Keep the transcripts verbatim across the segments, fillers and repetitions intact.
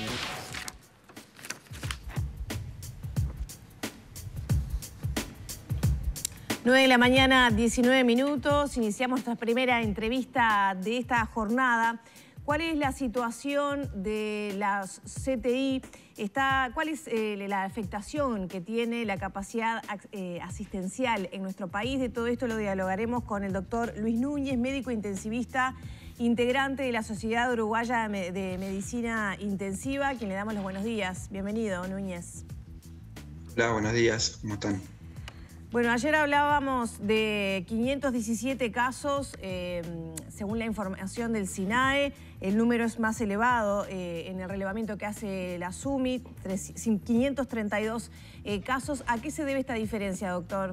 nueve de la mañana, diecinueve minutos. Iniciamos nuestra primera entrevista de esta jornada. ¿Cuál es la situación de las C T I? Está, ¿Cuál es eh, la afectación que tiene la capacidad eh, asistencial en nuestro país? De todo esto lo dialogaremos con el doctor Luis Núñez, médico intensivista, integrante de la Sociedad Uruguaya de Medicina Intensiva, a quien le damos los buenos días. Bienvenido, Núñez. Hola, buenos días. ¿Cómo están? Bueno, ayer hablábamos de quinientos diecisiete casos, eh, según la información del SINAE. El número es más elevado eh, en el relevamiento que hace la SUMI, quinientos treinta y dos eh, casos. ¿A qué se debe esta diferencia, doctor?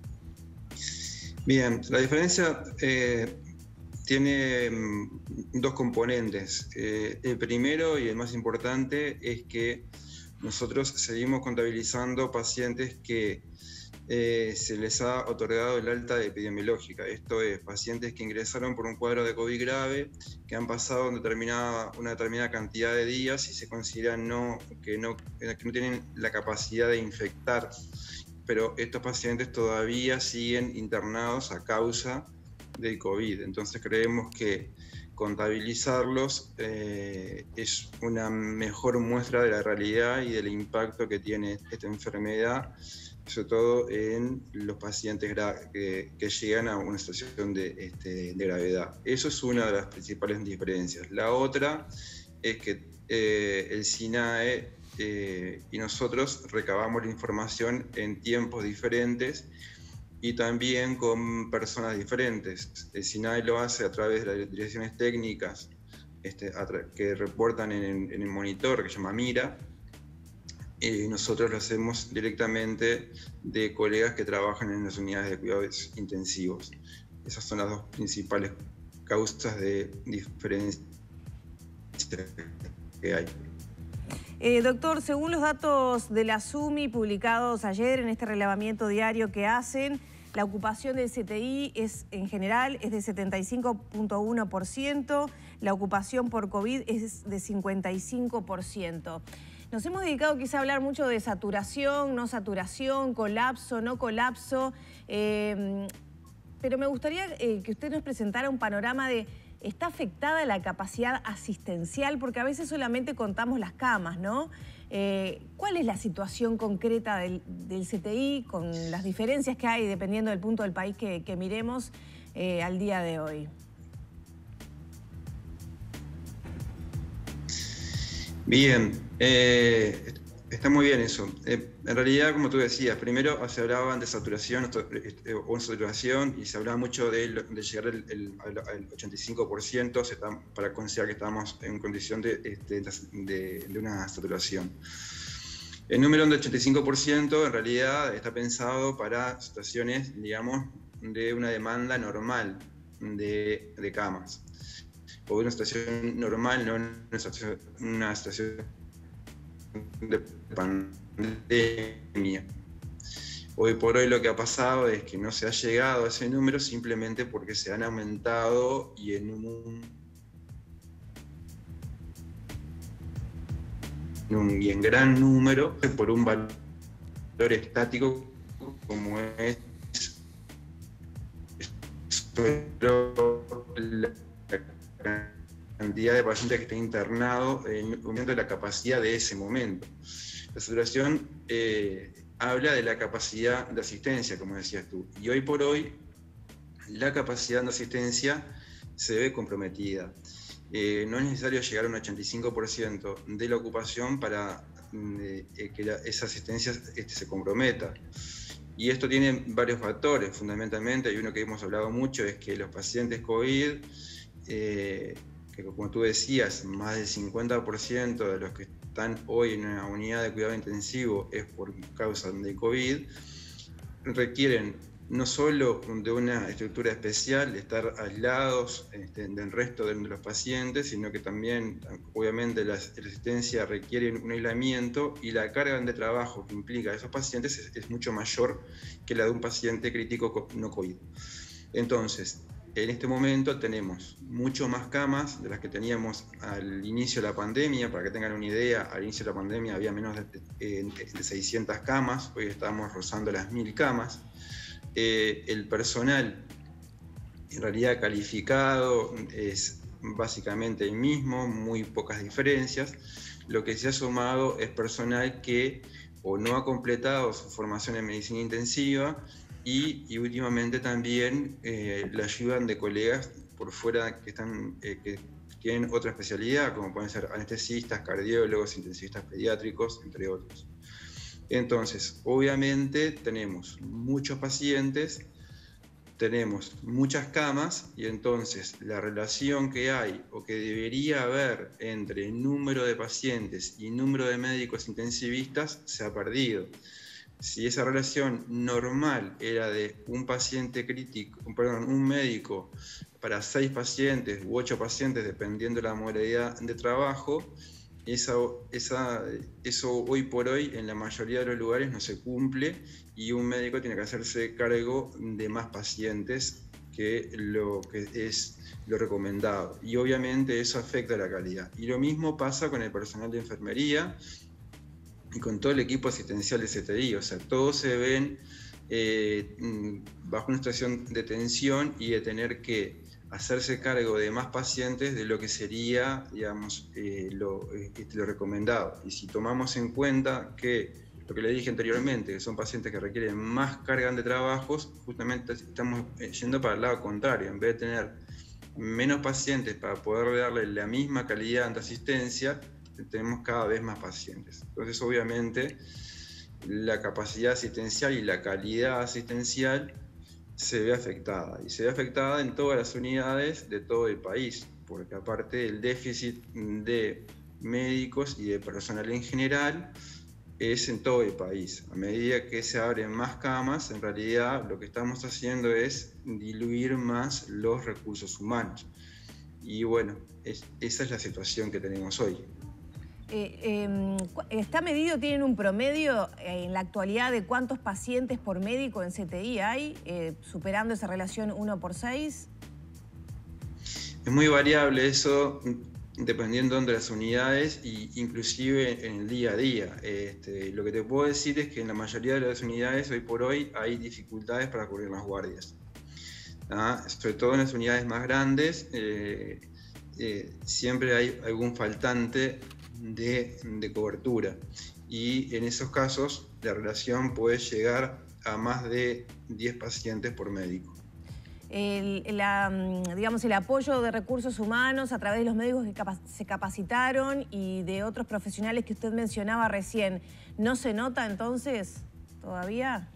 Bien, la diferencia eh, tiene dos componentes. Eh, el primero y el más importante es que nosotros seguimos contabilizando pacientes que Eh, se les ha otorgado el alta epidemiológica. Esto es, pacientes que ingresaron por un cuadro de COVID grave, que han pasado determinada, una determinada cantidad de días y se consideran no, que, no, que no tienen la capacidad de infectar, pero estos pacientes todavía siguen internados a causa del COVID. Entonces creemos que contabilizarlos eh, es una mejor muestra de la realidad y del impacto que tiene esta enfermedad, sobre todo en los pacientes que, que llegan a una situación de, este, de gravedad. Eso es una de las principales diferencias. La otra es que eh, el SINAE eh, y nosotros recabamos la información en tiempos diferentes y también con personas diferentes. El SINAE lo hace a través de las direcciones técnicas este, que reportan en, en el monitor que se llama MIRA, y nosotros lo hacemos directamente de colegas que trabajan en las unidades de cuidados intensivos. Esas son las dos principales causas de diferencia que hay. Eh, doctor, según los datos de la SUMI publicados ayer en este relevamiento diario que hacen, la ocupación del C T I es, en general es de setenta y cinco punto uno por ciento, la ocupación por COVID es de cincuenta y cinco por ciento. Nos hemos dedicado quizá a hablar mucho de saturación, no saturación, colapso, no colapso, eh, pero me gustaría eh, que usted nos presentara un panorama de ¿está afectada la capacidad asistencial? Porque a veces solamente contamos las camas, ¿no? Eh, ¿Cuál es la situación concreta del, del C T I con las diferencias que hay dependiendo del punto del país que, que miremos eh, al día de hoy? Bien, eh, está muy bien eso. Eh, en realidad, como tú decías, primero se hablaba de saturación o saturación y se hablaba mucho de, de llegar el, el, al ochenta y cinco por ciento para considerar que estamos en condición de, de, de, de una saturación. El número del ochenta y cinco por ciento en realidad está pensado para situaciones, digamos, de una demanda normal de, de camas. O una situación normal, no una situación, una situación de pandemia. Hoy por hoy lo que ha pasado es que no se ha llegado a ese número simplemente porque se han aumentado y en un, un y en gran número por un valor estático como es la cantidad de pacientes que está internado en el momento de la capacidad de ese momento. La saturación eh, habla de la capacidad de asistencia, como decías tú, y hoy por hoy la capacidad de asistencia se ve comprometida. Eh, no es necesario llegar a un ochenta y cinco por ciento de la ocupación para eh, que la, esa asistencia este, se comprometa. Y esto tiene varios factores, fundamentalmente, hay uno que hemos hablado mucho, es que los pacientes COVID, eh, que como tú decías, más del cincuenta por ciento de los que están hoy en una unidad de cuidado intensivo es por causa de COVID, requieren no solo de una estructura especial, de estar aislados este, del resto de los pacientes, sino que también, obviamente, la asistencia requiere un aislamiento y la carga de trabajo que implica a esos pacientes es, es mucho mayor que la de un paciente crítico no COVID. Entonces, en este momento tenemos mucho más camas de las que teníamos al inicio de la pandemia. Para que tengan una idea, al inicio de la pandemia había menos de, de, de seiscientas camas, hoy estamos rozando las mil camas. Eh, el personal en realidad calificado es básicamente el mismo, muy pocas diferencias. Lo que se ha sumado es personal que o no ha completado su formación en medicina intensiva y, y últimamente también eh, le ayudan de colegas por fuera que, están, eh, que tienen otra especialidad, como pueden ser anestesistas, cardiólogos, intensivistas pediátricos, entre otros. Entonces, obviamente tenemos muchos pacientes, tenemos muchas camas y entonces la relación que hay o que debería haber entre número de pacientes y número de médicos intensivistas se ha perdido. Si esa relación normal era de un paciente crítico, perdón, un médico para seis pacientes u ocho pacientes, dependiendo de la modalidad de trabajo, esa, esa, eso hoy por hoy en la mayoría de los lugares no se cumple y un médico tiene que hacerse cargo de más pacientes que lo que es lo recomendado. Y obviamente eso afecta a la calidad. Y lo mismo pasa con el personal de enfermería y con todo el equipo asistencial de C T I, o sea, todos se ven eh, bajo una situación de tensión y de tener que hacerse cargo de más pacientes de lo que sería, digamos, eh, lo, eh, lo recomendado. Y si tomamos en cuenta que, lo que le dije anteriormente, que son pacientes que requieren más carga de trabajos, justamente estamos yendo para el lado contrario. En vez de tener menos pacientes para poder darle la misma calidad de asistencia, tenemos cada vez más pacientes. Entonces, obviamente, la capacidad asistencial y la calidad asistencial se ve afectada. Y se ve afectada en todas las unidades de todo el país, porque aparte el déficit de médicos y de personal en general es en todo el país. A medida que se abren más camas, en realidad lo que estamos haciendo es diluir más los recursos humanos. Y bueno, es, esa es la situación que tenemos hoy. Eh, eh, ¿Está medido, tienen un promedio eh, en la actualidad de cuántos pacientes por médico en C T I hay, eh, superando esa relación uno por seis? Es muy variable eso, dependiendo de las unidades e inclusive en el día a día. Este, lo que te puedo decir es que en la mayoría de las unidades hoy por hoy hay dificultades para cubrir las guardias. ¿Ah? Sobre todo en las unidades más grandes, eh, eh, siempre hay algún faltante De, de cobertura y en esos casos la relación puede llegar a más de diez pacientes por médico. El, la, digamos, el apoyo de recursos humanos a través de los médicos que capa se capacitaron y de otros profesionales que usted mencionaba recién, ¿no se nota entonces todavía?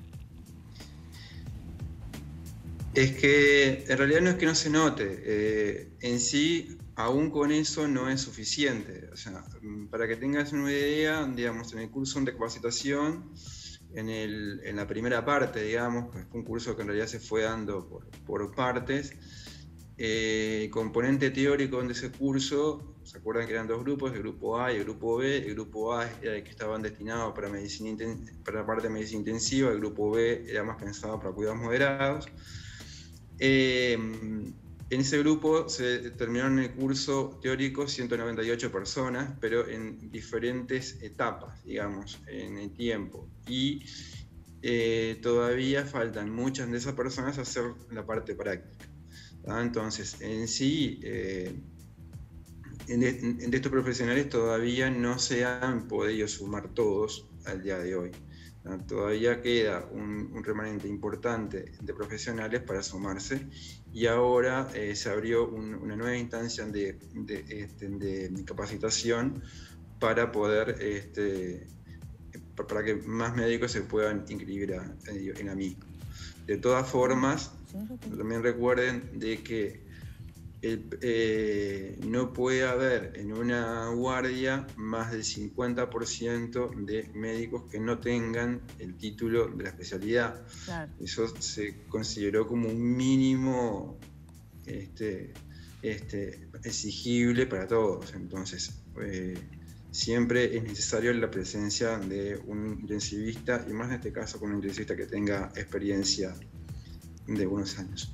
Es que en realidad no es que no se note, eh, en sí aún con eso no es suficiente. O sea, para que tengas una idea, digamos, en el curso de capacitación, en, el, en la primera parte, digamos, que fue un curso que en realidad se fue dando por, por partes, eh, el componente teórico de ese curso, ¿se acuerdan que eran dos grupos, el grupo A y el grupo B? El grupo A era el que estaban destinados para, medicina, para la parte de medicina intensiva, el grupo B era más pensado para cuidados moderados. Eh, En ese grupo se terminaron el curso teórico ciento noventa y ocho personas, pero en diferentes etapas, digamos, en el tiempo. Y eh, todavía faltan muchas de esas personas a hacer la parte práctica. ¿Ah? Entonces, en sí, eh, en, de, en de estos profesionales todavía no se han podido sumar todos al día de hoy. ¿Ah? Todavía queda un, un remanente importante de profesionales para sumarse y ahora eh, se abrió un, una nueva instancia de, de, este, de capacitación para poder, este, para que más médicos se puedan inscribir a, en la misma. De todas formas, también recuerden de que El, eh, no puede haber en una guardia más del cincuenta por ciento de médicos que no tengan el título de la especialidad. Claro. Eso se consideró como un mínimo este, este, exigible para todos. Entonces, eh, siempre es necesario la presencia de un intensivista, y más en este caso con un intensivista que tenga experiencia de unos años.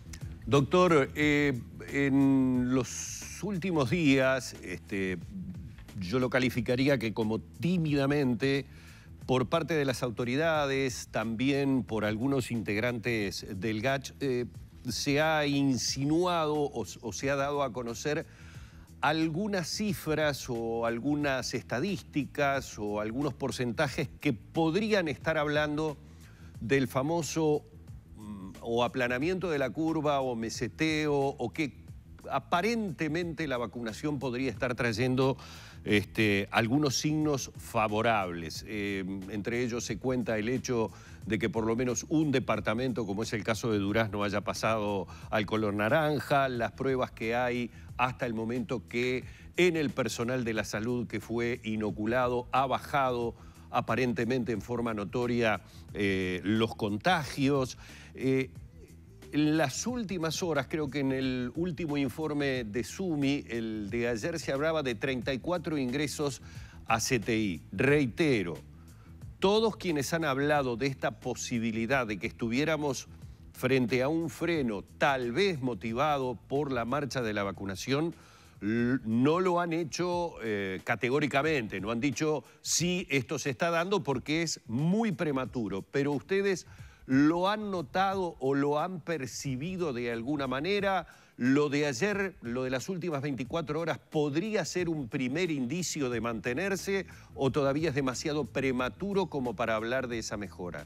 Doctor, eh, en los últimos días, este, yo lo calificaría que como tímidamente, por parte de las autoridades, también por algunos integrantes del G A C H, eh, se ha insinuado o, o se ha dado a conocer algunas cifras o algunas estadísticas o algunos porcentajes que podrían estar hablando del famoso o aplanamiento de la curva o meseteo, o que aparentemente la vacunación podría estar trayendo este, algunos signos favorables. Eh, entre ellos se cuenta el hecho de que por lo menos un departamento, como es el caso de Durazno, haya pasado al color naranja, las pruebas que hay hasta el momento que en el personal de la salud que fue inoculado ha bajado aparentemente en forma notoria eh, los contagios. Eh, en las últimas horas, creo que en el último informe de SUMI, el de ayer, se hablaba de treinta y cuatro ingresos a C T I. Reitero, todos quienes han hablado de esta posibilidad de que estuviéramos frente a un freno, tal vez motivado por la marcha de la vacunación, no lo han hecho eh, categóricamente, no han dicho sí, esto se está dando porque es muy prematuro, pero ustedes lo han notado o lo han percibido de alguna manera. Lo de ayer, lo de las últimas veinticuatro horas, ¿podría ser un primer indicio de mantenerse o todavía es demasiado prematuro como para hablar de esa mejora?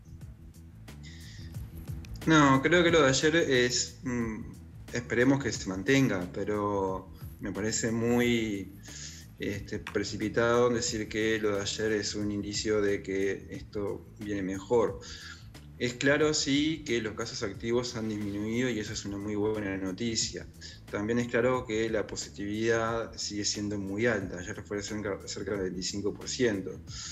No, creo que lo de ayer es, mmm, esperemos que se mantenga, pero me parece muy este, precipitado decir que lo de ayer es un indicio de que esto viene mejor. Es claro, sí, que los casos activos han disminuido y eso es una muy buena noticia. También es claro que la positividad sigue siendo muy alta, ayer fue cerca, cerca del veinticinco por ciento.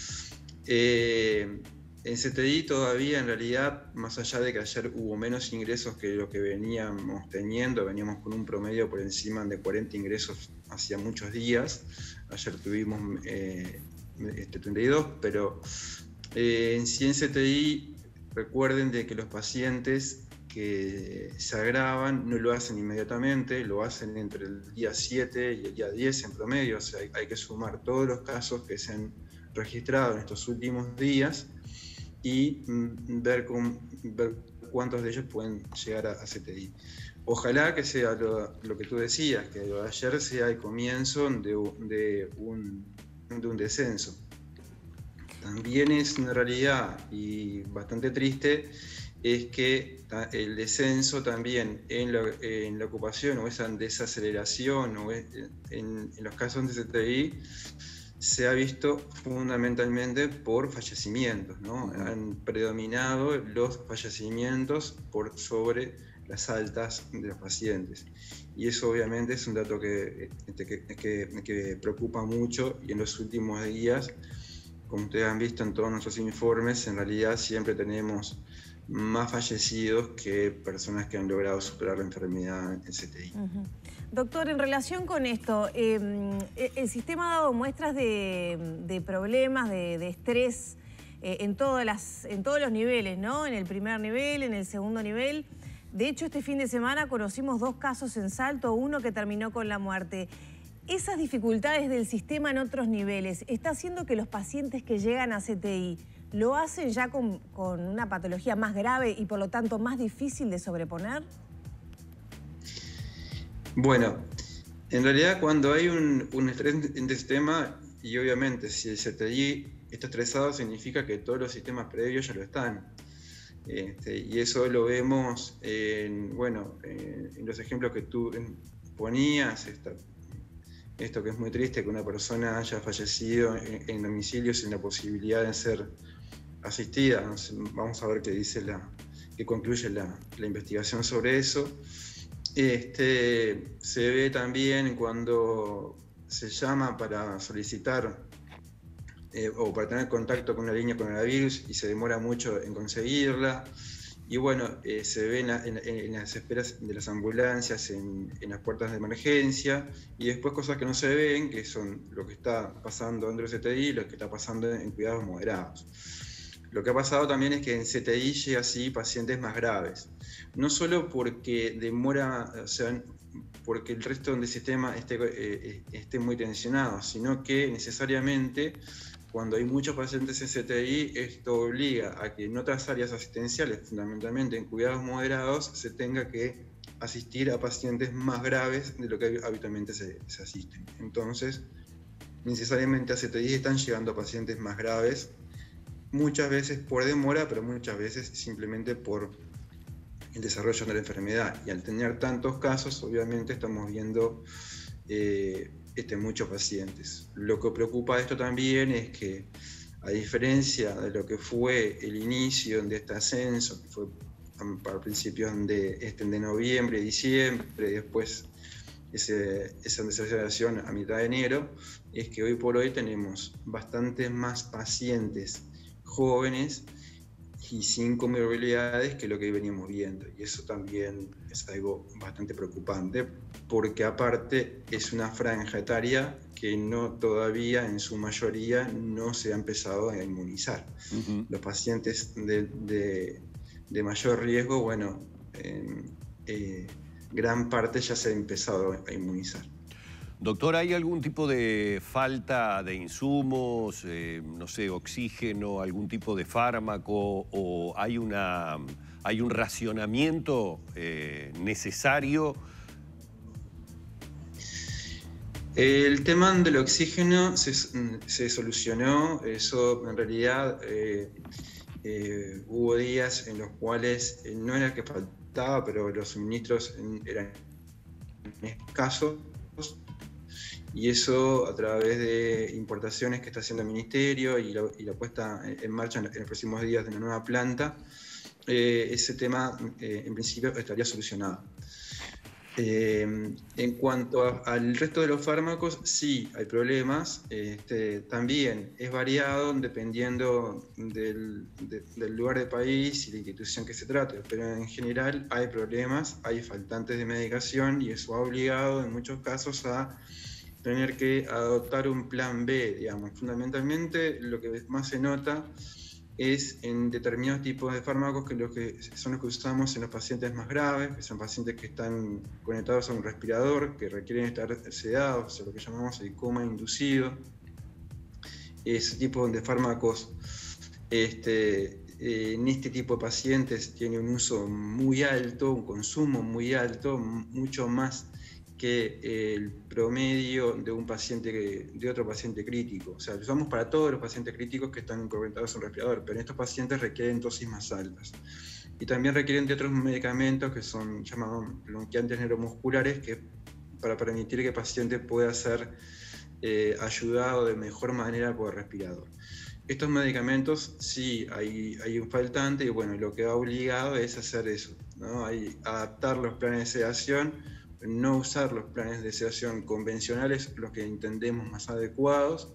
Eh, en C T I todavía, en realidad, más allá de que ayer hubo menos ingresos que lo que veníamos teniendo, veníamos con un promedio por encima de cuarenta ingresos hacía muchos días. Ayer tuvimos eh, este, treinta y dos, pero eh, en sí en C T I recuerden de que los pacientes que se agravan no lo hacen inmediatamente, lo hacen entre el día siete y el día diez en promedio, o sea, hay, hay que sumar todos los casos que se han registrado en estos últimos días y mm, ver, con, ver cuántos de ellos pueden llegar a, a C T I. Ojalá que sea lo, lo que tú decías, que lo de ayer sea el comienzo de, de, un, de un descenso. También es una realidad y bastante triste es que el descenso también en la, en la ocupación o esa desaceleración o en, en los casos de C T I se ha visto fundamentalmente por fallecimientos, ¿no? Han predominado los fallecimientos por sobre las altas de los pacientes. Y eso obviamente es un dato que, que, que, que preocupa mucho y en los últimos días, como ustedes han visto en todos nuestros informes, en realidad siempre tenemos más fallecidos que personas que han logrado superar la enfermedad en C T I. Uh-huh. Doctor, en relación con esto, eh, el sistema ha dado muestras de, de problemas, de, de estrés eh, en, todas las, en todos los niveles, ¿no? En el primer nivel, en el segundo nivel. De hecho, este fin de semana conocimos dos casos en Salto, uno que terminó con la muerte. Esas dificultades del sistema en otros niveles, ¿está haciendo que los pacientes que llegan a C T I lo hacen ya con, con una patología más grave y por lo tanto más difícil de sobreponer? Bueno, en realidad cuando hay un, un estrés en el sistema, y obviamente si el C T I está estresado significa que todos los sistemas previos ya lo están. Este, y eso lo vemos en, bueno, en, en los ejemplos que tú ponías, esta, esto que es muy triste, que una persona haya fallecido en, en domicilio sin la posibilidad de ser asistida. Vamos a ver qué dice la, qué concluye la, la investigación sobre eso. Este, se ve también cuando se llama para solicitar eh, o para tener contacto con una línea coronavirus y se demora mucho en conseguirla. Y bueno, eh, se ve en, la, en, en las esperas de las ambulancias, en, en las puertas de emergencia, y después cosas que no se ven, que son lo que está pasando dentro del C T I y lo que está pasando en cuidados moderados. Lo que ha pasado también es que en C T I llega así pacientes más graves. No solo porque demora, o sea, porque el resto del sistema esté, eh, esté muy tensionado, sino que necesariamente cuando hay muchos pacientes en C T I, esto obliga a que en otras áreas asistenciales, fundamentalmente en cuidados moderados, se tenga que asistir a pacientes más graves de lo que habitualmente se, se asisten. Entonces, necesariamente a C T I están llegando pacientes más graves, muchas veces por demora, pero muchas veces simplemente por el desarrollo de la enfermedad. Y al tener tantos casos, obviamente estamos viendo eh, este, muchos pacientes. Lo que preocupa de esto también es que, a diferencia de lo que fue el inicio de este ascenso, que fue para principios de, este, de noviembre, diciembre, y después ese, esa desaceleración a mitad de enero, es que hoy por hoy tenemos bastantes más pacientes jóvenes y sin comorbilidades que lo que veníamos viendo. Y eso también es algo bastante preocupante, porque aparte es una franja etaria que no todavía en su mayoría no se ha empezado a inmunizar. Uh-huh. Los pacientes de, de, de mayor riesgo, bueno, en eh, gran parte ya se ha empezado a inmunizar. Doctor, ¿hay algún tipo de falta de insumos, eh, no sé, oxígeno, algún tipo de fármaco, o hay, una, hay un racionamiento eh, necesario? El tema del oxígeno se, se solucionó. Eso en realidad eh, eh, hubo días en los cuales eh, no era que faltaba, pero los suministros eran escasos. Y eso a través de importaciones que está haciendo el Ministerio y la, y la puesta en marcha en, en los próximos días de una nueva planta, eh, ese tema eh, en principio estaría solucionado. Eh, en cuanto a, al resto de los fármacos, sí hay problemas. Este, también es variado dependiendo del, de, del lugar del país y la institución que se trate, pero en general hay problemas, hay faltantes de medicación y eso ha obligado en muchos casos a tener que adoptar un plan B, digamos. Fundamentalmente lo que más se nota es en determinados tipos de fármacos que, lo que son los que usamos en los pacientes más graves, que son pacientes que están conectados a un respirador, que requieren estar sedados, o sea, lo que llamamos el coma inducido. Ese tipo de fármacos este, en este tipo de pacientes tiene un uso muy alto, un consumo muy alto, mucho más que el promedio de un paciente, de otro paciente crítico. O sea, lo usamos para todos los pacientes críticos que están conectados a un respirador, pero estos pacientes requieren dosis más altas. Y también requieren de otros medicamentos que son llamados bloqueantes neuromusculares, que, para permitir que el paciente pueda ser eh, ayudado de mejor manera por el respirador. Estos medicamentos sí hay, hay un faltante, y bueno, lo que ha obligado es hacer eso, ¿no? Hay, adaptar los planes de sedación, no usar los planes de sedación convencionales, los que entendemos más adecuados,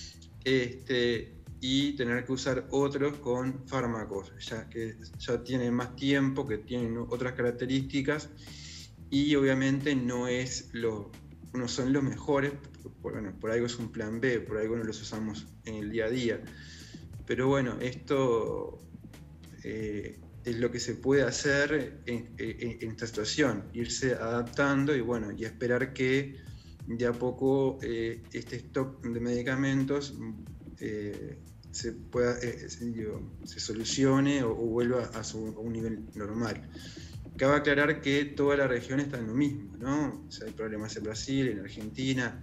este, y tener que usar otros con fármacos, ya que ya tienen más tiempo, que tienen otras características, y obviamente no, es lo, no son los mejores. Bueno, por algo es un plan B, por algo no los usamos en el día a día. Pero bueno, esto eh, es lo que se puede hacer en, en, en esta situación, irse adaptando y bueno, y esperar que de a poco eh, este stock de medicamentos eh, se pueda eh, se solucione o, o vuelva a, su, a un nivel normal. Cabe aclarar que toda la región está en lo mismo, ¿no? O sea, hay problemas en Brasil, en Argentina.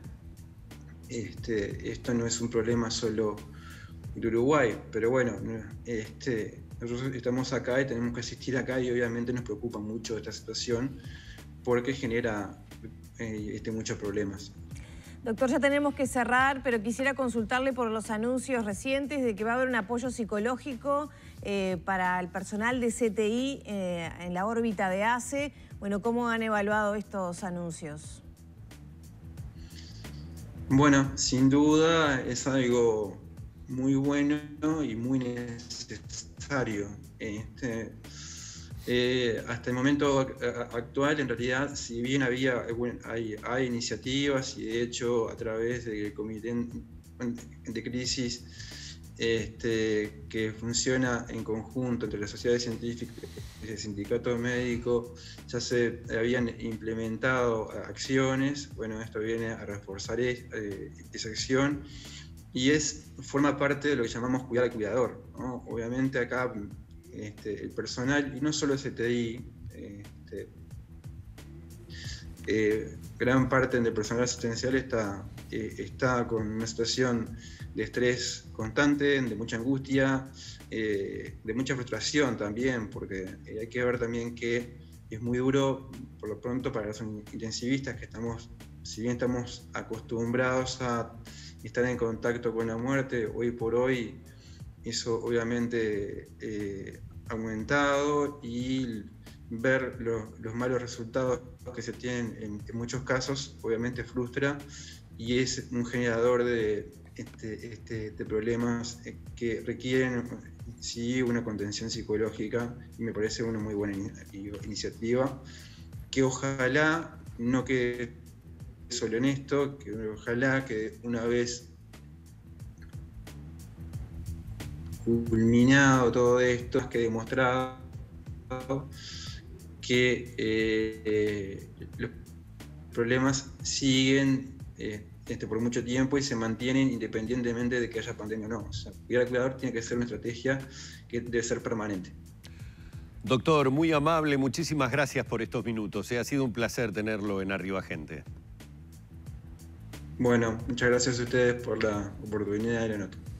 Este, esto no es un problema solo de Uruguay, pero bueno, este, nosotros estamos acá y tenemos que asistir acá y obviamente nos preocupa mucho esta situación porque genera eh, este, muchos problemas. Doctor, ya tenemos que cerrar, pero quisiera consultarle por los anuncios recientes de que va a haber un apoyo psicológico eh, para el personal de C T I eh, en la órbita de A C E. Bueno, ¿cómo han evaluado estos anuncios? Bueno, sin duda es algo muy bueno y muy necesario. Este, eh, hasta el momento actual, en realidad, si bien había, bueno, hay, hay iniciativas y de hecho a través del Comité de Crisis este, que funciona en conjunto entre las sociedades científicas y el sindicato médico. Ya se habían implementado acciones, bueno, esto viene a reforzar es, eh, esa acción, y es, forma parte de lo que llamamos cuidar al cuidador, ¿no? Obviamente acá este, el personal, y no solo el C T I, este, eh, gran parte del personal asistencial está, eh, está con una situación de estrés constante, de mucha angustia, eh, de mucha frustración también, porque eh, hay que ver también que es muy duro, por lo pronto, para los intensivistas, que estamos, si bien estamos acostumbrados a estar en contacto con la muerte, hoy por hoy eso obviamente eh, ha aumentado, y ver lo, los malos resultados que se tienen en, en muchos casos obviamente frustra, y es un generador de, este, este, de problemas que requieren sí una contención psicológica, y me parece una muy buena in iniciativa, que ojalá no quede solo en esto, que ojalá que una vez culminado todo esto, es que demostrado que eh, eh, los problemas siguen eh, este, por mucho tiempo y se mantienen independientemente de que haya pandemia o no. O sea, cuidar al cuidador tiene que ser una estrategia que debe ser permanente. Doctor, muy amable, muchísimas gracias por estos minutos. Ha sido un placer tenerlo en Arriba Gente. Bueno, muchas gracias a ustedes por la oportunidad y la nota.